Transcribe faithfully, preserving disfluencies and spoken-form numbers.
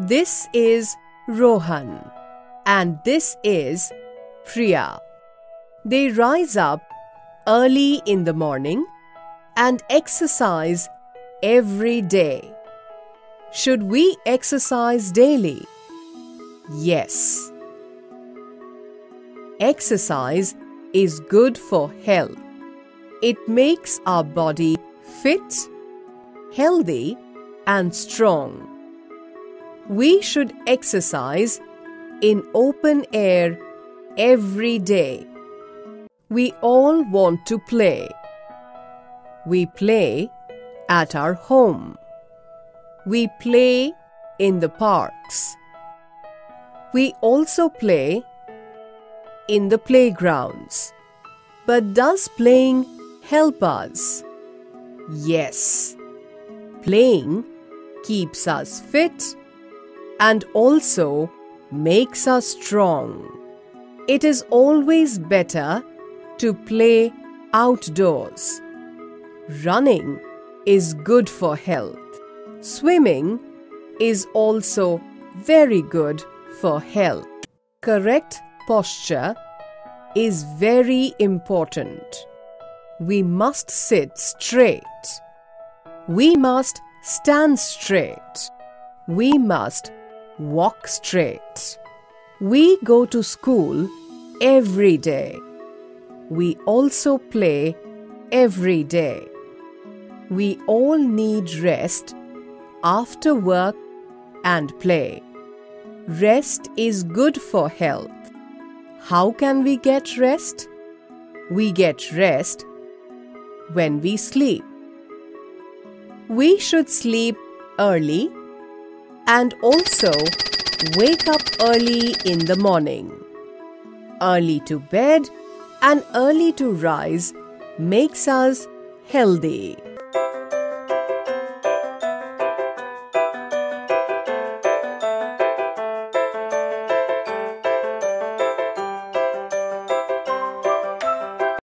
This is Rohan and this is Priya. They rise up early in the morning and exercise every day. Should we exercise daily? Yes. Exercise is good for health. It makes our body fit, healthy, and strong. We should exercise in open air every day. We all want to play. We play at our home. We play in the parks. We also play in the playgrounds. But does playing help us? Yes. Playing keeps us fit and also makes us strong. It is always better to play outdoors. Running is good for health. Swimming is also very good for health. Correct posture is very important. We must sit straight. We must stand straight. We must walk straight. We go to school every day. We also play every day. We all need rest after work and play. Rest is good for health. How can we get rest? We get rest when we sleep. We should sleep early and also wake up early in the morning. Early to bed and early to rise makes us healthy.